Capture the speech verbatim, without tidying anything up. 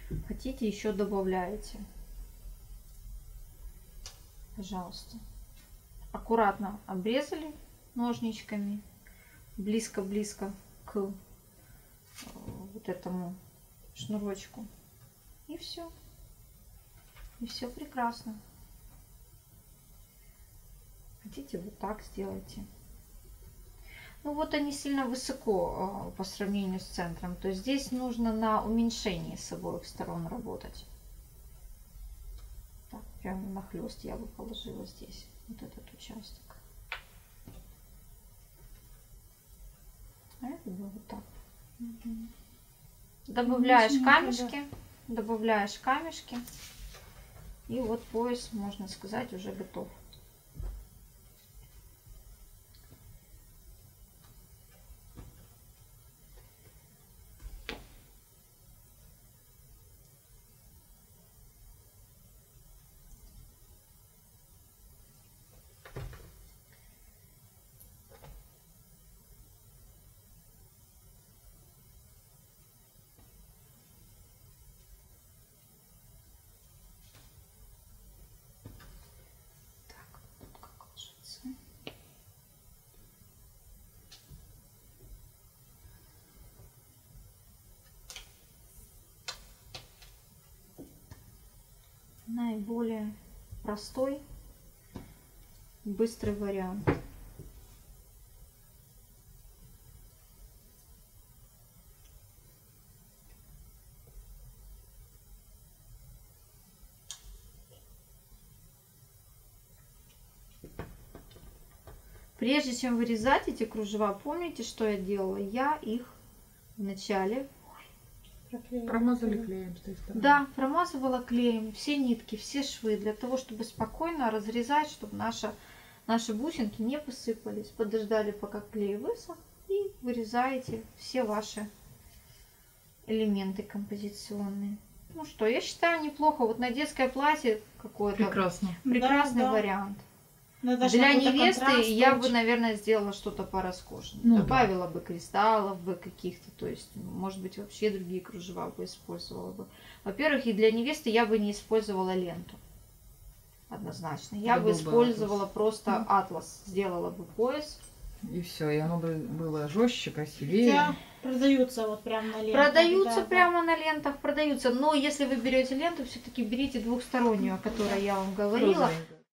Хотите, еще добавляете. Пожалуйста. Аккуратно обрезали ножничками. Близко-близко к вот этому шнурочку. И все. И все прекрасно. Хотите, вот так сделайте. Ну вот они сильно высоко по сравнению с центром. То есть здесь нужно на уменьшении с обоих сторон работать. Так, прямо нахлест я бы положила здесь вот этот участок. А это бы вот так. Угу. Добавляешь камешки, добавляешь камешки. И вот пояс, можно сказать, уже готов. Наиболее простой, быстрый вариант. Прежде чем вырезать эти кружева, помните, что я делала? Я их вначале промазали клеем с той стороны. Да, промазывала клеем все нитки, все швы, для того, чтобы спокойно разрезать, чтобы наша, наши бусинки не посыпались. Подождали, пока клей высох, и вырезаете все ваши элементы композиционные. Ну что, я считаю, неплохо. Вот на детское платье какое-то прекрасно. Прекрасный Да, да. вариант. Надо Для невесты я бы, очень. наверное, сделала что-то пороскошнее. Ну, Добавила да. бы кристаллов бы каких-то, то есть, может быть, вообще другие кружева бы использовала бы. Во-первых, и для невесты я бы не использовала ленту. Однозначно. Я Это бы был бы использовала атлас. просто mm. атлас. Сделала бы пояс. И все, и оно бы было жестче, красивее. Хотя продаются вот прямо на лентах. Продаются да, прямо да. на лентах, продаются. Но если вы берете ленту, все-таки берите двухстороннюю, о которой да. я вам говорила. Розовенькая.